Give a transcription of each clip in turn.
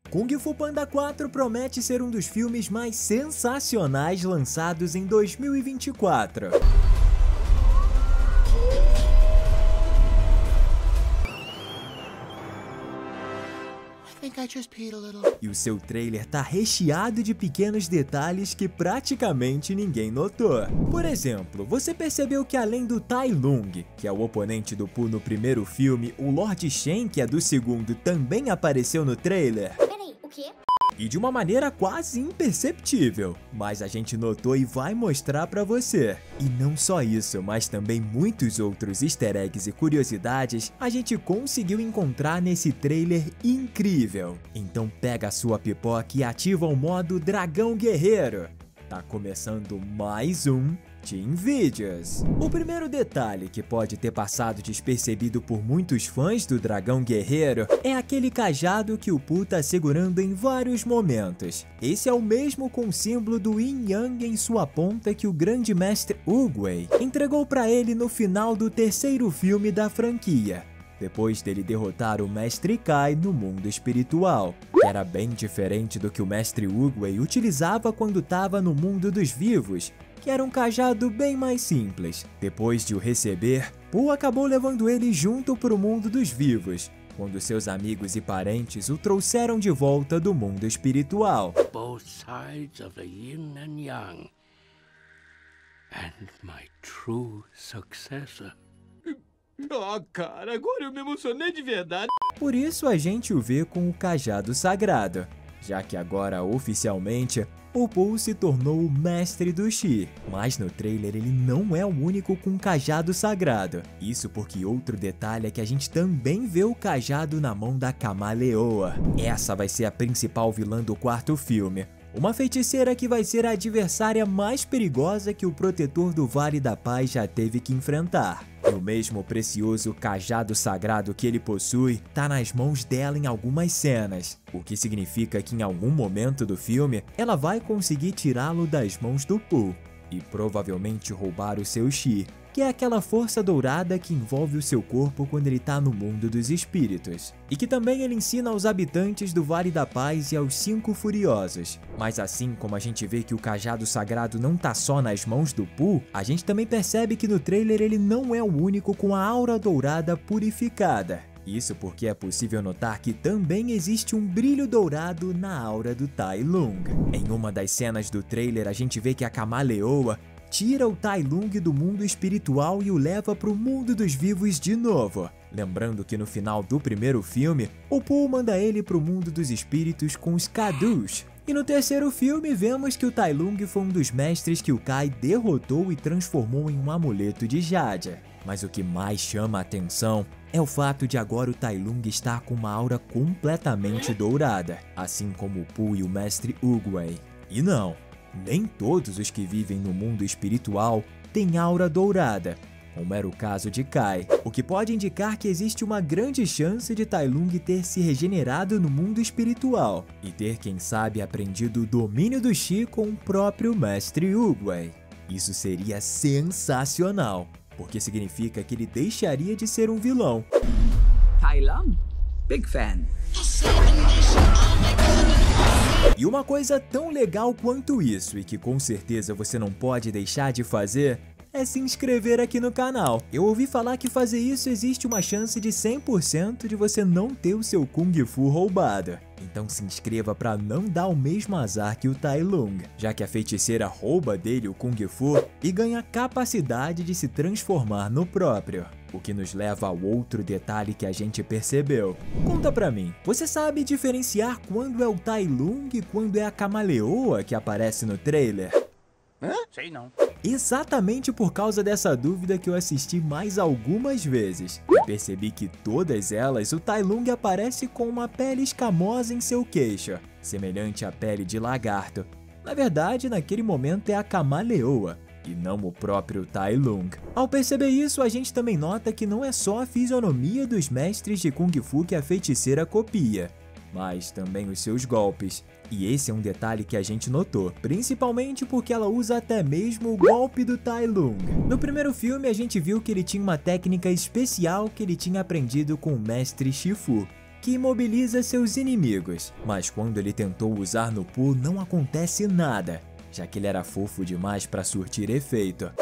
Kung Fu Panda 4 promete ser um dos filmes mais sensacionais lançados em 2024. E o seu trailer tá recheado de pequenos detalhes que praticamente ninguém notou. Por exemplo, você percebeu que além do Tai Lung, que é o oponente do Pu no primeiro filme, o Lord Shen, que é do segundo, também apareceu no trailer? Peraí, o quê? E de uma maneira quase imperceptível, mas a gente notou e vai mostrar pra você. E não só isso, mas também muitos outros easter eggs e curiosidades a gente conseguiu encontrar nesse trailer incrível. Então pega a sua pipoca e ativa o modo Dragão Guerreiro. Tá começando mais um Team Videos. O primeiro detalhe que pode ter passado despercebido por muitos fãs do Dragão Guerreiro é aquele cajado que o Pu tá segurando em vários momentos. Esse é o mesmo com o símbolo do Yin Yang em sua ponta que o grande mestre Oogway entregou para ele no final do terceiro filme da franquia, depois dele derrotar o Mestre Kai no mundo espiritual, que era bem diferente do que o Mestre Oogway utilizava quando estava no mundo dos vivos, que era um cajado bem mais simples. Depois de o receber, Pu acabou levando ele junto para o mundo dos vivos, quando seus amigos e parentes o trouxeram de volta do mundo espiritual. Both sides of the yin and yang, and my true successor. Ah, cara, agora eu me emocionei de verdade. Por isso a gente o vê com o cajado sagrado, já que agora oficialmente o Pu se tornou o mestre do Chi. Mas no trailer ele não é o único com cajado sagrado. Isso porque outro detalhe é que a gente também vê o cajado na mão da Camaleoa. Essa vai ser a principal vilã do quarto filme. Uma feiticeira que vai ser a adversária mais perigosa que o protetor do Vale da Paz já teve que enfrentar. E o mesmo precioso cajado sagrado que ele possui tá nas mãos dela em algumas cenas, o que significa que em algum momento do filme ela vai conseguir tirá-lo das mãos do Pu e provavelmente roubar o seu Chi, que é aquela força dourada que envolve o seu corpo quando ele tá no mundo dos espíritos, e que também ele ensina aos habitantes do Vale da Paz e aos 5 Furiosos. Mas assim como a gente vê que o cajado sagrado não tá só nas mãos do Pu, a gente também percebe que no trailer ele não é o único com a aura dourada purificada. Isso porque é possível notar que também existe um brilho dourado na aura do Tai Lung. Em uma das cenas do trailer a gente vê que a Camaleoa tira o Tai Lung do mundo espiritual e o leva para o mundo dos vivos de novo. Lembrando que no final do primeiro filme, o Pu manda ele para o mundo dos espíritos com os Kadus. E no terceiro filme vemos que o Tai Lung foi um dos mestres que o Kai derrotou e transformou em um amuleto de Jade. Mas o que mais chama a atenção é o fato de agora o Tai Lung estar com uma aura completamente dourada, assim como o Pu e o mestre Oogway. E não, nem todos os que vivem no mundo espiritual têm aura dourada, como era o caso de Kai, o que pode indicar que existe uma grande chance de Tai Lung ter se regenerado no mundo espiritual e ter, quem sabe, aprendido o domínio do Chi com o próprio mestre Oogway. Isso seria sensacional, porque significa que ele deixaria de ser um vilão. Tai Lung, big fan. E uma coisa tão legal quanto isso, e que com certeza você não pode deixar de fazer, é se inscrever aqui no canal. Eu ouvi falar que fazer isso existe uma chance de 100% de você não ter o seu Kung Fu roubado. Então se inscreva para não dar o mesmo azar que o Tai Lung, já que a feiticeira rouba dele o Kung Fu e ganha capacidade de se transformar no próprio. O que nos leva ao outro detalhe que a gente percebeu. Conta pra mim, você sabe diferenciar quando é o Tai Lung e quando é a Camaleoa que aparece no trailer? Sei não. Exatamente por causa dessa dúvida que eu assisti mais algumas vezes. E percebi que todas elas o Tai Lung aparece com uma pele escamosa em seu queixo, semelhante à pele de lagarto. Na verdade, naquele momento é a Camaleoa, e não o próprio Tai Lung. Ao perceber isso, a gente também nota que não é só a fisionomia dos mestres de Kung Fu que a feiticeira copia, mas também os seus golpes. E esse é um detalhe que a gente notou, principalmente porque ela usa até mesmo o golpe do Tai Lung. No primeiro filme a gente viu que ele tinha uma técnica especial que ele tinha aprendido com o mestre Shifu, que imobiliza seus inimigos, mas quando ele tentou usar no Pooh não acontece nada, já que ele era fofo demais para surtir efeito.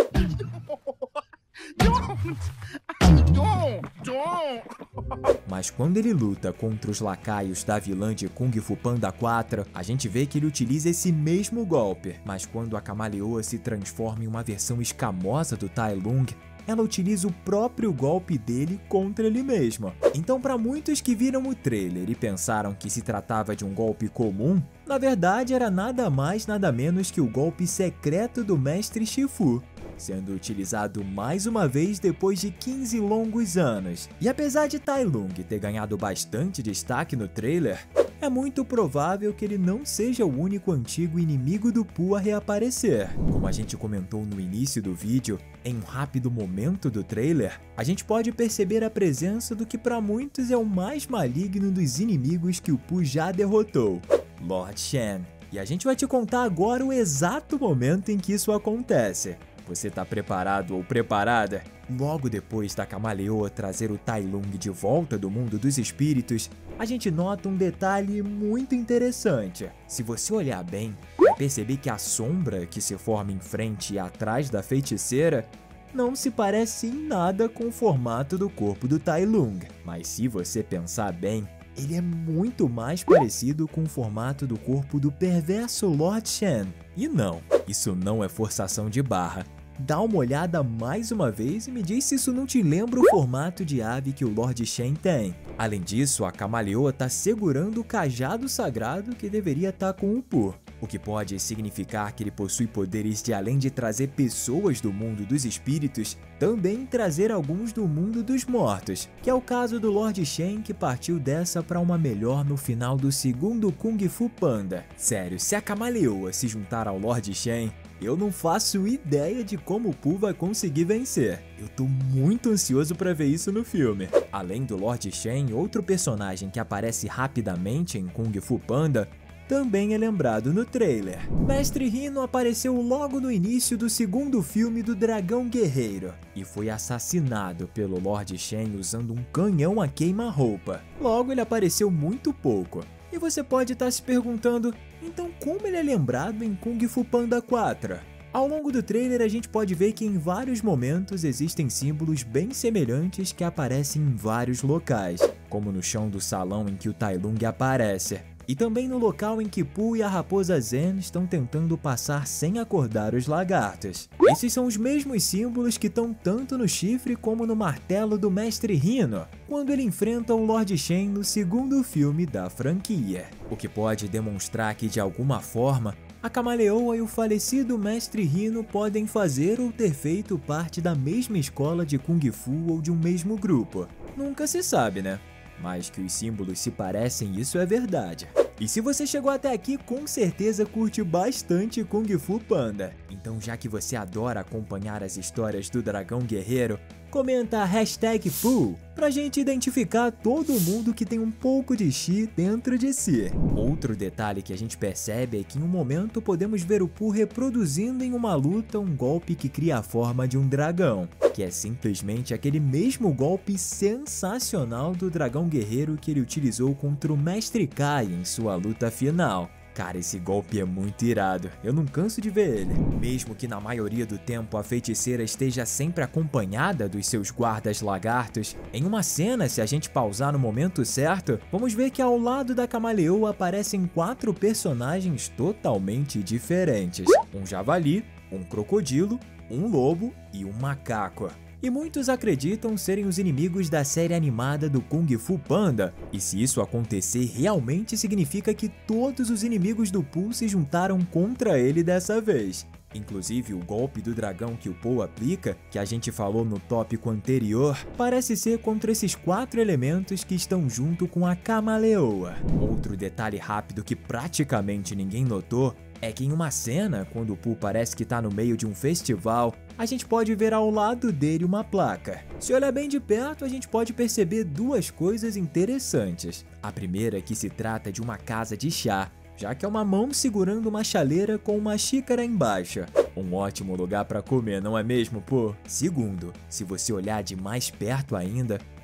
Mas quando ele luta contra os lacaios da vilã de Kung Fu Panda 4, a gente vê que ele utiliza esse mesmo golpe, mas quando a camaleoa se transforma em uma versão escamosa do Tai Lung, ela utiliza o próprio golpe dele contra ele mesmo. Então, para muitos que viram o trailer e pensaram que se tratava de um golpe comum, na verdade era nada mais nada menos que o golpe secreto do Mestre Shifu, sendo utilizado mais uma vez depois de 15 longos anos. E apesar de Tai Lung ter ganhado bastante destaque no trailer, é muito provável que ele não seja o único antigo inimigo do Pooh a reaparecer. Como a gente comentou no início do vídeo, em um rápido momento do trailer, a gente pode perceber a presença do que para muitos é o mais maligno dos inimigos que o Pooh já derrotou, Lord Shen. E a gente vai te contar agora o exato momento em que isso acontece. Você tá preparado ou preparada? Logo depois da camaleoa trazer o Tai Lung de volta do mundo dos espíritos, a gente nota um detalhe muito interessante. Se você olhar bem, vai perceber que a sombra que se forma em frente e atrás da feiticeira não se parece em nada com o formato do corpo do Tai Lung. Mas se você pensar bem, ele é muito mais parecido com o formato do corpo do perverso Lord Shen. E não, isso não é forçação de barra. Dá uma olhada mais uma vez e me diz se isso não te lembra o formato de ave que o Lord Shen tem. Além disso, a camaleoa está segurando o cajado sagrado que deveria estar com o Pooh, o que pode significar que ele possui poderes de, além de trazer pessoas do mundo dos espíritos, também trazer alguns do mundo dos mortos, que é o caso do Lord Shen, que partiu dessa para uma melhor no final do segundo Kung Fu Panda. Sério, se a camaleoa se juntar ao Lord Shen, eu não faço ideia de como o Pooh vai conseguir vencer. Eu tô muito ansioso para ver isso no filme. Além do Lord Shen, outro personagem que aparece rapidamente em Kung Fu Panda também é lembrado no trailer. Mestre Rhino apareceu logo no início do segundo filme do Dragão Guerreiro e foi assassinado pelo Lord Shen usando um canhão a queima-roupa. Logo, ele apareceu muito pouco. E você pode estar se perguntando, então como ele é lembrado em Kung Fu Panda 4? Ao longo do trailer a gente pode ver que em vários momentos existem símbolos bem semelhantes que aparecem em vários locais, como no chão do salão em que o Tai Lung aparece, e também no local em que Pooh e a raposa Zen estão tentando passar sem acordar os lagartos. Esses são os mesmos símbolos que estão tanto no chifre como no martelo do Mestre Rhino, quando ele enfrenta o Lord Shen no segundo filme da franquia. O que pode demonstrar que, de alguma forma, a camaleoa e o falecido Mestre Rhino podem fazer ou ter feito parte da mesma escola de Kung Fu ou de um mesmo grupo. Nunca se sabe, né? Mas que os símbolos se parecem, isso é verdade. E se você chegou até aqui, com certeza curte bastante Kung Fu Panda. Então, já que você adora acompanhar as histórias do Dragão Guerreiro, comenta a hashtag Pooh pra gente identificar todo mundo que tem um pouco de Chi dentro de si. Outro detalhe que a gente percebe é que em um momento podemos ver o Pooh reproduzindo em uma luta um golpe que cria a forma de um dragão, que é simplesmente aquele mesmo golpe sensacional do Dragão Guerreiro que ele utilizou contra o Mestre Kai em sua luta final. Cara, esse golpe é muito irado, eu não canso de ver ele. Mesmo que na maioria do tempo a feiticeira esteja sempre acompanhada dos seus guardas lagartos, em uma cena, se a gente pausar no momento certo, vamos ver que ao lado da camaleoa aparecem 4 personagens totalmente diferentes. Um javali, um crocodilo, um lobo e um macaco. E muitos acreditam serem os inimigos da série animada do Kung Fu Panda, e se isso acontecer, realmente significa que todos os inimigos do Pooh se juntaram contra ele dessa vez. Inclusive, o golpe do dragão que o Pooh aplica, que a gente falou no tópico anterior, parece ser contra esses 4 elementos que estão junto com a camaleoa. Outro detalhe rápido que praticamente ninguém notou é que em uma cena, quando o Pooh parece que está no meio de um festival, a gente pode ver ao lado dele uma placa. Se olhar bem de perto, a gente pode perceber 2 coisas interessantes. A primeira é que se trata de uma casa de chá, já que é uma mão segurando uma chaleira com uma xícara embaixo. Um ótimo lugar para comer, não é mesmo, Pooh? Segundo, se você olhar de mais perto ainda,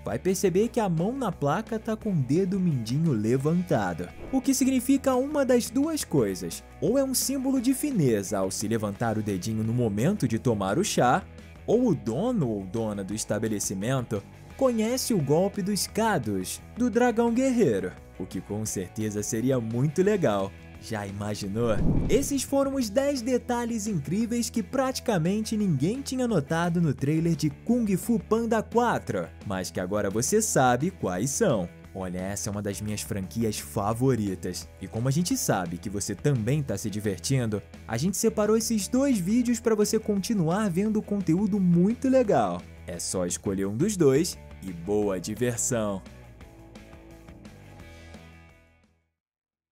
vai perceber que a mão na placa tá com o dedo mindinho levantado, o que significa uma das duas coisas: ou é um símbolo de fineza ao se levantar o dedinho no momento de tomar o chá, ou o dono ou dona do estabelecimento conhece o golpe dos Kados, do dragão guerreiro, o que com certeza seria muito legal. Já imaginou? Esses foram os 10 detalhes incríveis que praticamente ninguém tinha notado no trailer de Kung Fu Panda 4, mas que agora você sabe quais são. Olha, essa é uma das minhas franquias favoritas. E como a gente sabe que você também está se divertindo, a gente separou esses 2 vídeos para você continuar vendo conteúdo muito legal. É só escolher um dos 2 e boa diversão!